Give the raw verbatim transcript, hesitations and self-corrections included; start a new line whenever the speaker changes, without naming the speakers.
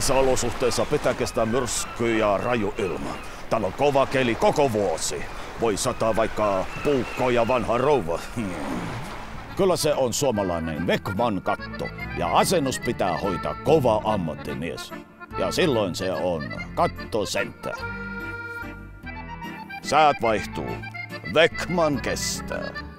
Kaikissa olosuhteissa pitää kestää myrsky ja raju ilma. Täällä on kova keli koko vuosi. Voi sataa vaikka puukko ja vanha rouva. Hmm. Kyllä se on suomalainen Vekman katto. Ja asennus pitää hoitaa kova ammattimies. Ja silloin se on Katto Center. Säät vaihtuu. Vekman kestää.